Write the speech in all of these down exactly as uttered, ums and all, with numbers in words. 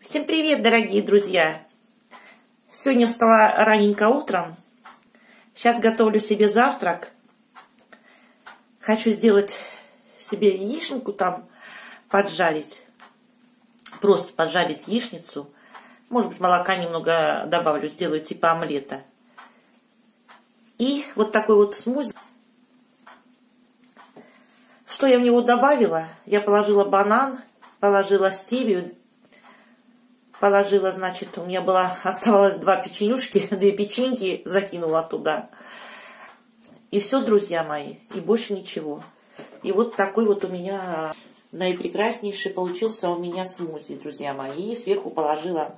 Всем привет, дорогие друзья! Сегодня встала раненько утром. Сейчас готовлю себе завтрак. Хочу сделать себе яичнику там поджарить. Просто поджарить яичницу. Может быть, молока немного добавлю, сделаю типа омлета. И вот такой вот смузи. Что я в него добавила? Я положила банан, положила стевию. Положила, значит, у меня была, оставалось два печенюшки, две печеньки закинула туда. И все, друзья мои, и больше ничего. И вот такой вот у меня наипрекраснейший получился у меня смузи, друзья мои. И сверху положила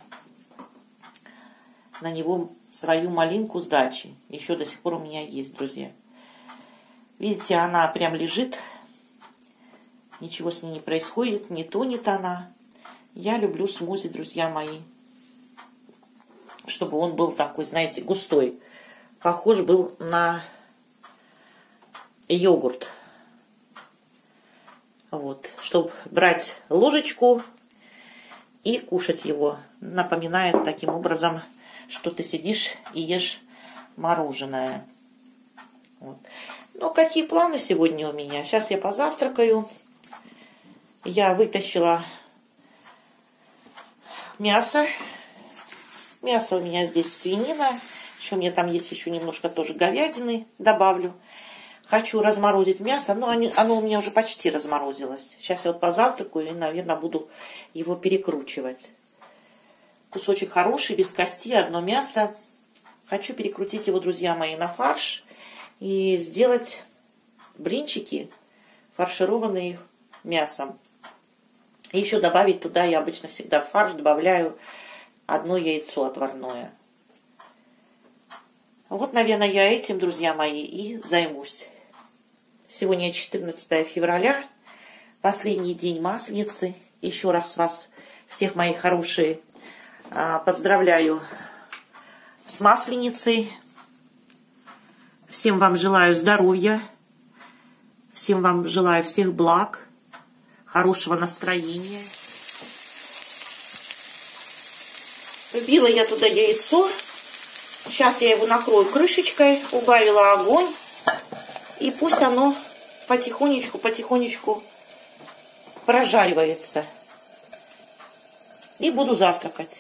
на него свою малинку с дачи. Еще до сих пор у меня есть, друзья. Видите, она прям лежит. Ничего с ней не происходит, не тонет она. Я люблю смузи, друзья мои, чтобы он был такой, знаете, густой. Похож был на йогурт. Вот, чтобы брать ложечку и кушать его. Напоминает таким образом, что ты сидишь и ешь мороженое. Вот. Ну, какие планы сегодня у меня? Сейчас я позавтракаю. Я вытащила мясо. Мясо у меня здесь свинина. Еще у меня там есть еще немножко тоже говядины. Добавлю. Хочу разморозить мясо. Но оно, оно у меня уже почти разморозилось. Сейчас я вот позавтракаю и, наверное, буду его перекручивать. Кусочек хороший, без кости, одно мясо. Хочу перекрутить его, друзья мои, на фарш. И сделать блинчики, фаршированные мясом. И еще добавить туда, я обычно всегда в фарш добавляю одно яйцо отварное. Вот, наверное, я этим, друзья мои, и займусь. Сегодня четырнадцатое февраля, последний день Масленицы. Еще раз вас, всех мои хорошие, поздравляю с Масленицей. Всем вам желаю здоровья. Всем вам желаю всех благ. Хорошего настроения. Вбила я туда яйцо. Сейчас я его накрою крышечкой. Убавила огонь. И пусть оно потихонечку-потихонечку прожаривается. И буду завтракать.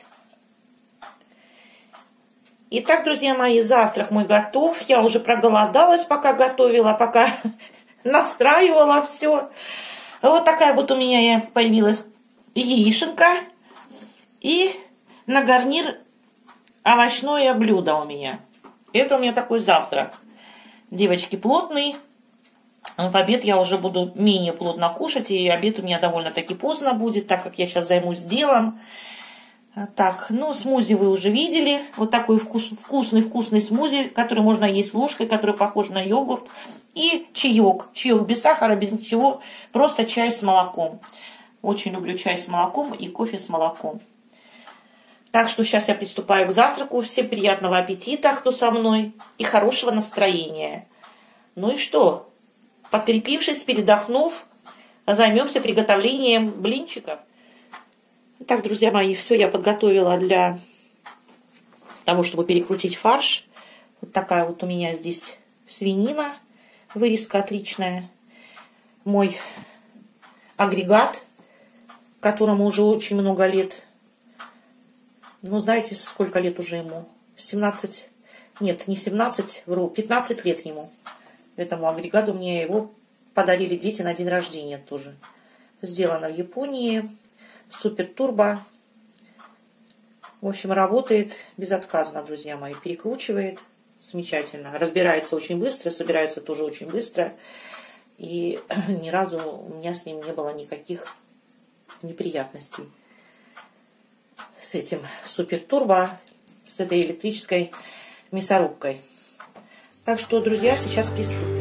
Итак, друзья мои, завтрак мой готов. Я уже проголодалась, пока готовила, пока настраивала все. Вот такая вот у меня появилась яишенка. И на гарнир овощное блюдо у меня. Это у меня такой завтрак. Девочки, плотный. В обед я уже буду менее плотно кушать. И обед у меня довольно-таки поздно будет, так как я сейчас займусь делом. Так, ну, смузи вы уже видели. Вот такой вкусный-вкусный смузи, который можно есть ложкой, который похож на йогурт. И чаек. Чаек без сахара, без ничего. Просто чай с молоком. Очень люблю чай с молоком и кофе с молоком. Так что сейчас я приступаю к завтраку. Всем приятного аппетита, кто со мной. И хорошего настроения. Ну и что? Подкрепившись, передохнув, займемся приготовлением блинчиков. Так, друзья мои, все я подготовила для того, чтобы перекрутить фарш. Вот такая вот у меня здесь свинина. Вырезка отличная. Мой агрегат, которому уже очень много лет. Ну, знаете, сколько лет уже ему? семнадцать. Нет, не семнадцать, вру, пятнадцать лет ему. Этому агрегату мне его подарили дети на день рождения тоже. Сделано в Японии. Супер турбо. В общем, работает безотказно, друзья мои. Перекручивает замечательно. Разбирается очень быстро, собирается тоже очень быстро. И ни разу у меня с ним не было никаких неприятностей. С этим супер турбо, с этой электрической мясорубкой. Так что, друзья, сейчас приступим.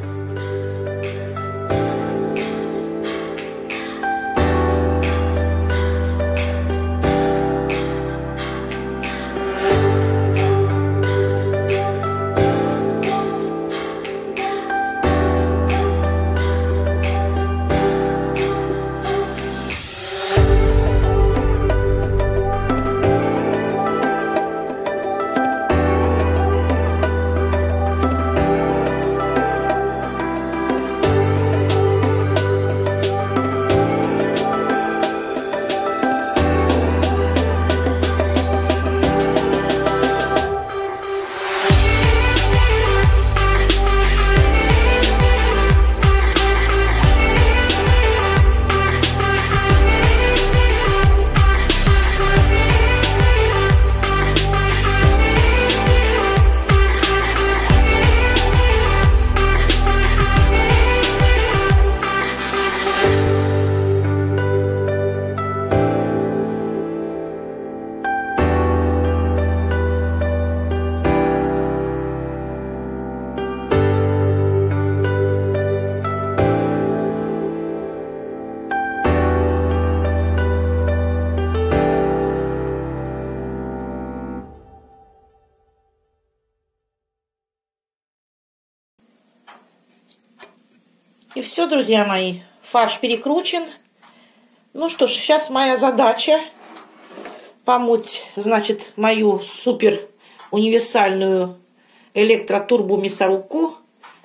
И все, друзья мои, фарш перекручен. Ну что ж, сейчас моя задача помыть, значит, мою супер универсальную электротурбомясорубку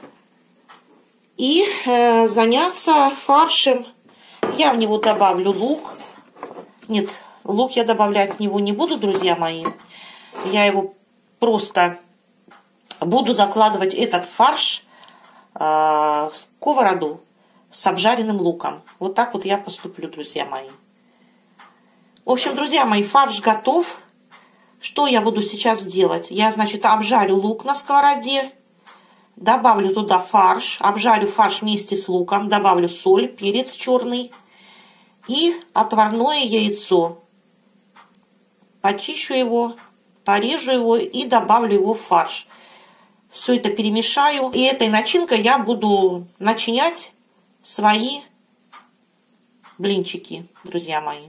и э, заняться фаршем. Я в него добавлю лук. Нет, лук я добавлять в него не буду, друзья мои. Я его просто буду закладывать, этот фарш, э, в сковороду с обжаренным луком. Вот так вот я поступлю, друзья мои. В общем, друзья мои, фарш готов. Что я буду сейчас делать? Я, значит, обжарю лук на сковороде. Добавлю туда фарш. Обжарю фарш вместе с луком. Добавлю соль, перец черный. И отварное яйцо. Почищу его, порежу его и добавлю его в фарш. Все это перемешаю. И этой начинкой я буду начинять свои блинчики, друзья мои.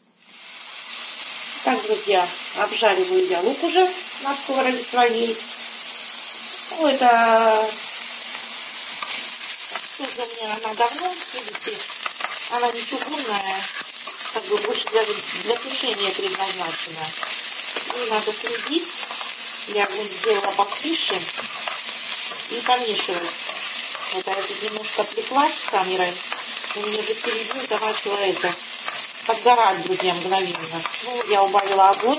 Так, друзья, обжариваю я лук уже на сковороде своей. Ну, это тоже у меня она давно, видите, она не чугунная, как бы больше для, для тушения предназначена. И надо следить. Я вот сделала потише и помешивать. Вот я тут немножко отвлеклась с камерой. У меня же в середине начала это подгорать, друзья, мгновенно. Ну, я убавила огонь.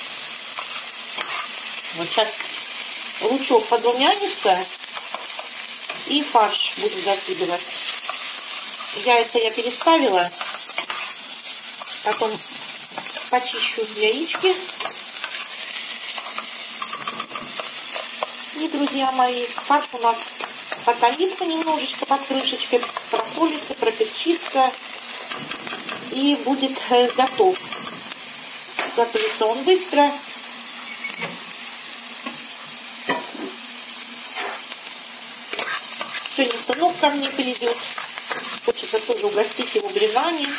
Вот сейчас лучок подрумянится. И фарш буду закидывать. Яйца я переставила. Потом почищу яички. И, друзья мои, фарш у нас потомится немножечко под крышечкой, просолится, проперчится. И будет готов. Готовится он быстро. Сегодня сынок ко мне придет. Хочется тоже угостить его блинами.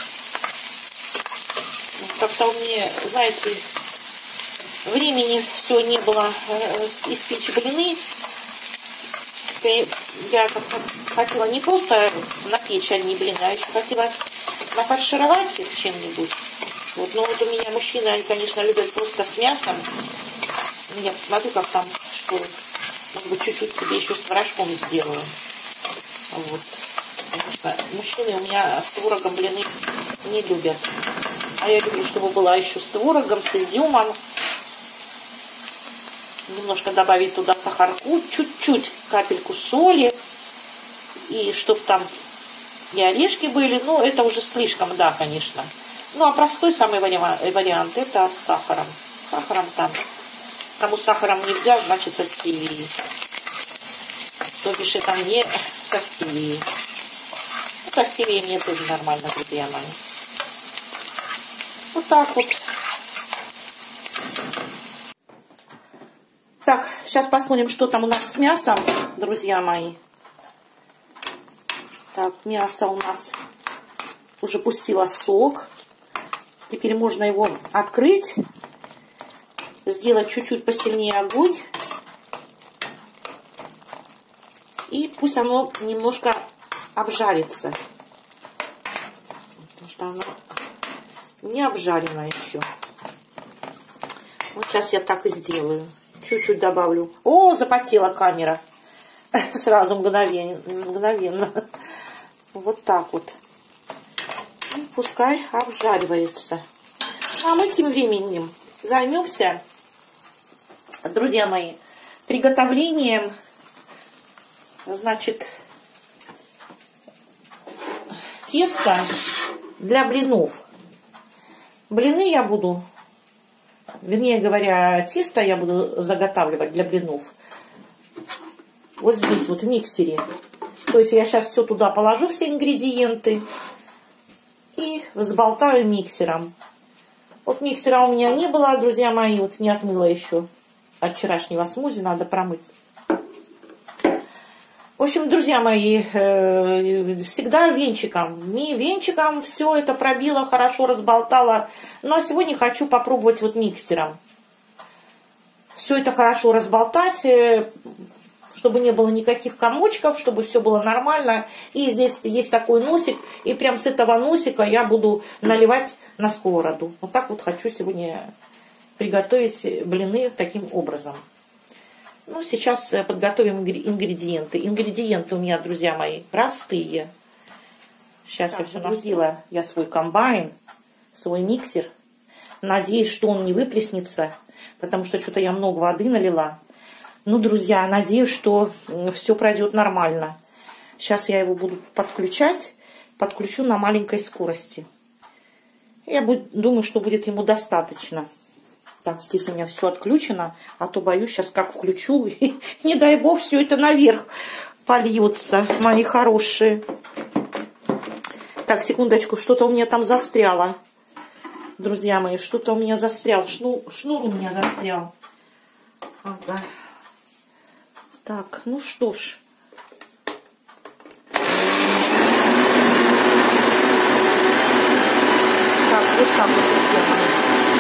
Как-то у меня, знаете, времени все не было испечь блины. Я как-то хотела не просто напечь одни блины, а еще хотела нафаршировать их чем-нибудь. Вот, но вот у меня мужчины, они, конечно, любят просто с мясом. Я посмотрю, как там, что, может быть, чуть-чуть себе еще с творожком сделаю. Вот. Потому что мужчины у меня с творогом блины не любят. А я люблю, чтобы была еще с творогом, с изюмом. Немножко добавить туда сахарку, чуть-чуть, капельку соли. И чтобы там и орешки были. Ну, это уже слишком, да, конечно. Ну, а простой самый вариант, это с сахаром. С сахаром там. Кому с сахаром нельзя, значит со стевией. То бишь это не со стевией. Ну, со стевией мне тоже нормально, друзья мои. Вот так вот. Так, сейчас посмотрим, что там у нас с мясом, друзья мои. Так, мясо у нас уже пустило сок. Теперь можно его открыть. Сделать чуть-чуть посильнее огонь. И пусть оно немножко обжарится. Потому что оно не обжарено еще. Вот сейчас я так и сделаю. Чуть-чуть добавлю. О, запотела камера. Сразу мгновенно. мгновенно. Вот так вот. И пускай обжаривается. А мы тем временем займемся, друзья мои, приготовлением, значит, теста для блинов. Блины я буду, вернее говоря, тесто я буду заготавливать для блинов вот здесь вот в миксере. То есть я сейчас все туда положу, все ингредиенты, и взболтаю миксером. Вот миксера у меня не было, друзья мои, вот не отмыла еще от вчерашнего смузи, надо промыть. В общем, друзья мои, всегда венчиком. Не венчиком все это пробила, хорошо разболтала. Ну, а сегодня хочу попробовать вот миксером. Все это хорошо разболтать, чтобы не было никаких комочков, чтобы все было нормально. И здесь есть такой носик, и прям с этого носика я буду наливать на сковороду. Вот так вот хочу сегодня приготовить блины таким образом. Ну, сейчас подготовим ингредиенты. Ингредиенты у меня, друзья мои, простые. Сейчас так, я все загрузила. Я свой комбайн, свой миксер. Надеюсь, что он не выплеснется, потому что что-то я много воды налила. Ну, друзья, надеюсь, что все пройдет нормально. Сейчас я его буду подключать. Подключу на маленькой скорости. Я буду, думаю, что будет ему достаточно. Так, здесь у меня все отключено, а то боюсь сейчас как включу, и не дай бог все это наверх польется, мои хорошие. Так, секундочку, что-то у меня там застряло. Друзья мои, что-то у меня застрял. Шнур, шнур у меня застрял. Ага. Так, ну что ж. Так, вот так вот, друзья мои.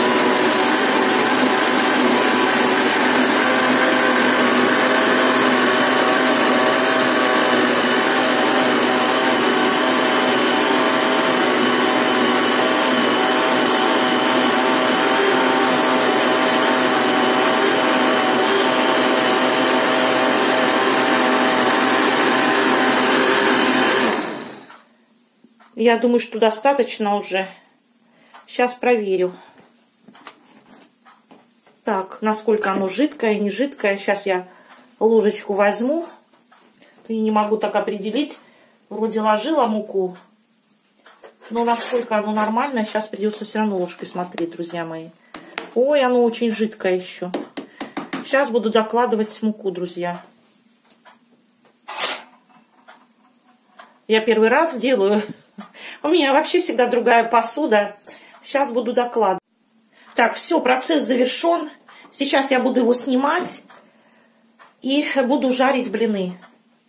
Я думаю, что достаточно уже. Сейчас проверю. Так, насколько оно жидкое, не жидкое. Сейчас я ложечку возьму. Я не могу так определить. Вроде ложила муку. Но насколько оно нормально, сейчас придется все равно ложкой смотреть, друзья мои. Ой, оно очень жидкое еще. Сейчас буду докладывать муку, друзья. Я первый раз делаю. У меня вообще всегда другая посуда. Сейчас буду докладывать. Так, все, процесс завершен. Сейчас я буду его снимать и буду жарить блины.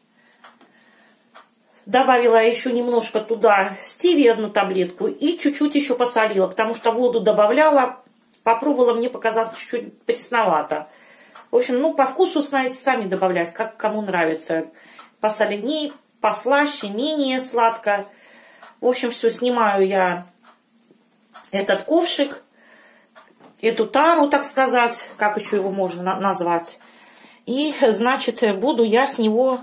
Добавила еще немножко туда стевии, одну таблетку, и чуть-чуть еще посолила, потому что воду добавляла, попробовала, мне показалось чуть-чуть пресновато. В общем, ну, по вкусу, знаете, сами добавлять, как кому нравится. Посоленей, послаще, менее сладко. В общем, все, снимаю я этот ковшик, эту тару, так сказать, как еще его можно назвать. И, значит, буду я с него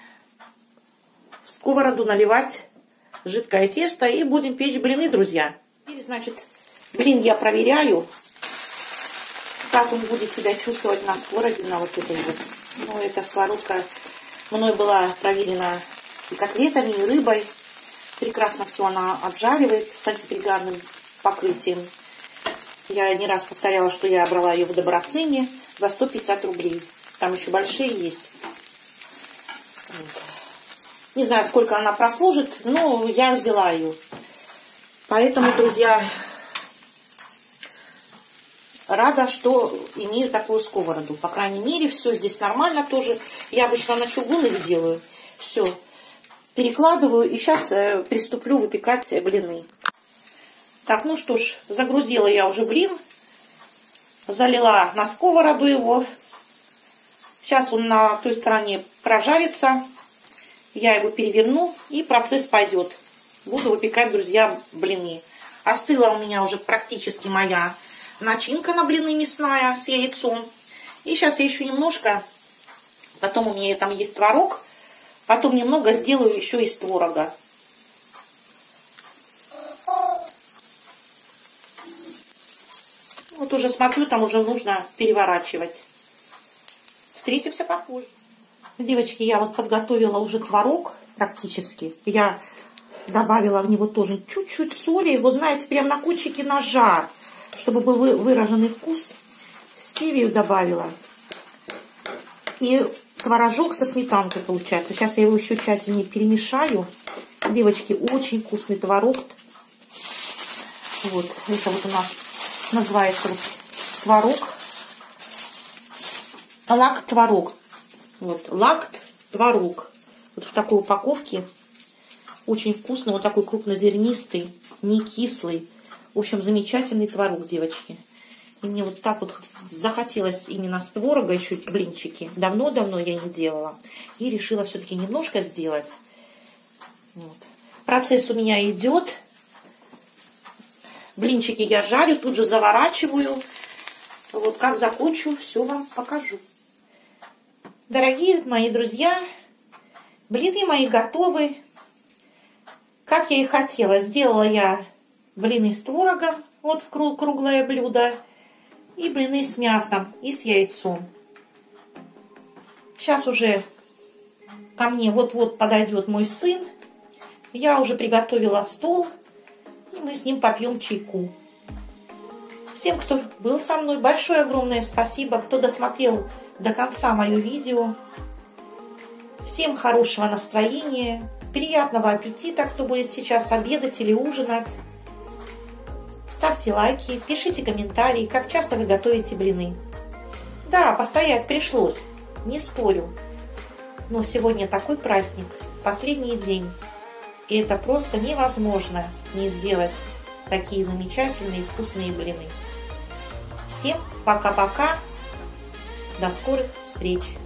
в сковороду наливать жидкое тесто и будем печь блины, друзья. Теперь, значит, блин я проверяю, как он будет себя чувствовать на сковороде, на вот этой вот. Ну, эта сковородка мной была проверена и котлетами, и рыбой. Прекрасно все она обжаривает с антипригарным покрытием. Я не раз повторяла, что я брала ее в Доброцене за сто пятьдесят рублей. Там еще большие есть. Вот. Не знаю, сколько она прослужит, но я взяла ее. Поэтому, друзья, рада, что имею такую сковороду. По крайней мере, все здесь нормально тоже. Я обычно на чугунных делаю. Все. Перекладываю и сейчас э, приступлю выпекать блины. Так, ну что ж, загрузила я уже блин. Залила на сковороду его. Сейчас он на той стороне прожарится. Я его переверну и процесс пойдет. Буду выпекать, друзья, блины. Остыла у меня уже практически моя начинка на блины мясная с яйцом. И сейчас я еще немножко, потом у меня там есть творог. Потом немного сделаю еще из творога. Вот уже смотрю, там уже нужно переворачивать. Встретимся попозже. Девочки, я вот подготовила уже творог практически. Я добавила в него тоже чуть-чуть соли. Вот знаете, прям на кончике ножа, чтобы был выраженный вкус. Стевию добавила. И творожок со сметанкой получается. Сейчас я его еще тщательнее перемешаю. Девочки, очень вкусный творог. Вот, это вот у нас называется вот творог. Лакт-творог. Вот, лакт-творог. Вот в такой упаковке. Очень вкусный, вот такой крупнозернистый, не кислый. В общем, замечательный творог, девочки. И мне вот так вот захотелось именно с творога еще блинчики. Давно-давно я не делала. И решила все-таки немножко сделать. Вот. Процесс у меня идет. Блинчики я жарю, тут же заворачиваю. Вот как закончу, все вам покажу. Дорогие мои друзья, блины мои готовы. Как я и хотела, сделала я блины с творогом, вот круглое блюдо, и блины с мясом и с яйцом. Сейчас уже ко мне вот-вот подойдет мой сын. Я уже приготовила стол, и мы с ним попьем чайку. Всем, кто был со мной, большое огромное спасибо, кто досмотрел до конца мое видео. Всем хорошего настроения, приятного аппетита, кто будет сейчас обедать или ужинать. Ставьте лайки, пишите комментарии, как часто вы готовите блины. Да, постоять пришлось, не спорю. Но сегодня такой праздник, последний день. И это просто невозможно не сделать такие замечательные вкусные блины. Всем пока-пока, до скорых встреч!